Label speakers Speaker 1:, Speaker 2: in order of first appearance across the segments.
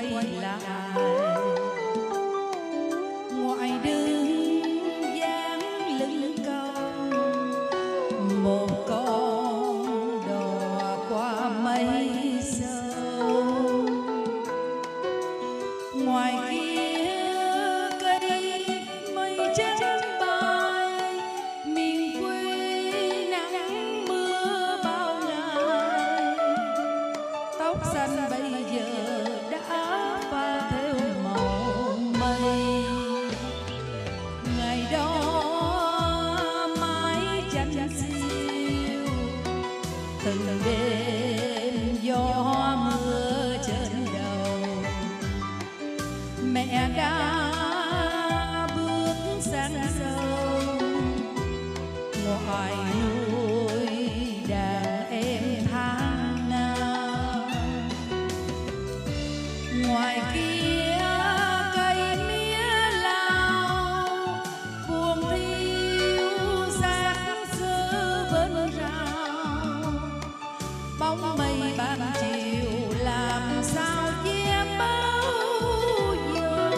Speaker 1: quay lại. Ngoài đường dáng lưng cầu, một con đò qua mây sâu. Ngoài kia cây mây trắng bay, miền quê nắng mưa bao ngày. Tóc xanh bây giờ đã pha theo màu mây. Ngày đó mái tranh xiêu, từng đêm gió mưa trên đầu. Mẹ đã bước sang sâu, ngoài nuôi đàn em tháng năm. Ngoài kia cây mía lao, buồn thiêu xác xứ bên rào. Bóng mây ban chiều làm sao che bao giờ.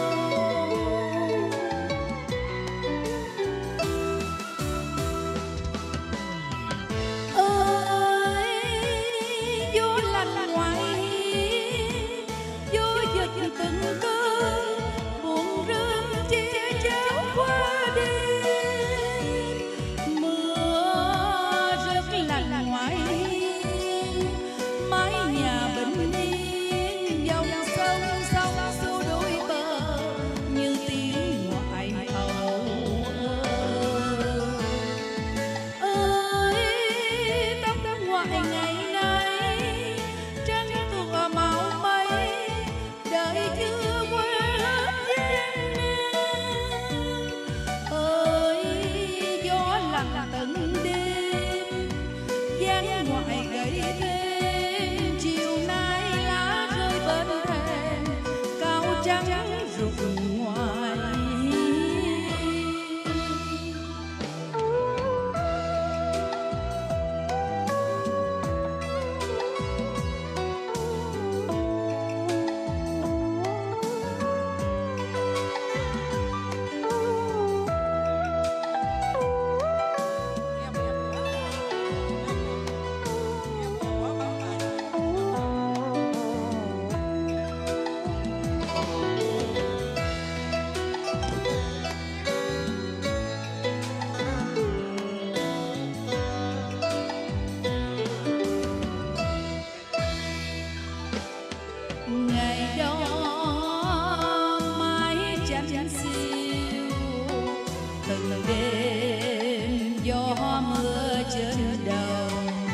Speaker 1: Ơi gió lạnh ngoài hiên, gió giật từng cơn buồn rơm che cháo qua đêm. Mưa rất lạnh ngoài hiên, mái nhà bình yên, dòng sông sông xua đôi bờ như tiếng ngoại âu. Ơi tóc ngoại ngày nay trắng tựa màu mây, đời chưa qua hết gian nan. Ơi gió lạnh tận đêm, dáng ngoại gầy thêm. Chiều nay lá rơi bên thềm, cao trắng rụng ngoài hiên. Ngày đó mái tranh xiêu, từng đêm gió mưa trên đầu.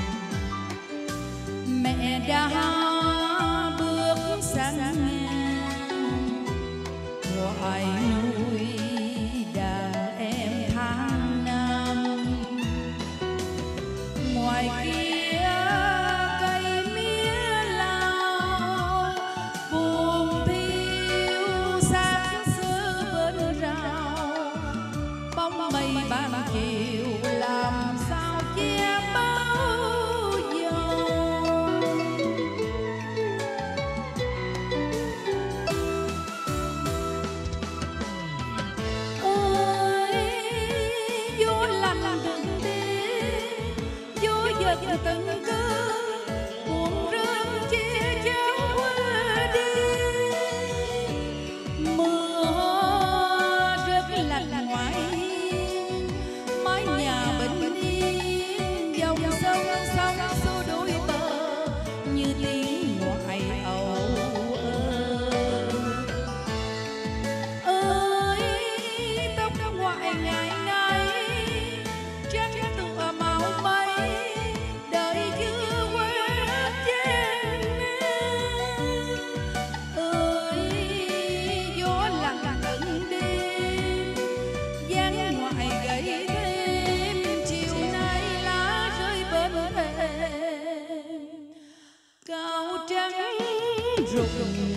Speaker 1: Mẹ đã bước sang ngang, ngoài nuôi đàn em tháng năm. Ngoài kia cây mía lao, buồn thiêu xác xứ bên rào. Bóng mây ban chiều làm sao che bao giờ. Ơi gió lạnh từng đêm, gió giật từng cơn buồn rơm che cháo qua đêm. Mưa rất lạnh ngoài hiên, mái nhà bình yên, dòng sông sông xua đôi bờ như tiếng ngoại âu. Ơi tóc ngoại ngày nay trắng tựa màu mây, đời chưa qua hết gian nan. Ơi gió lạnh tận đêm, dáng ngoại gầy thêm. Chiều nay lá rơi bên thềm, cao trắng rụng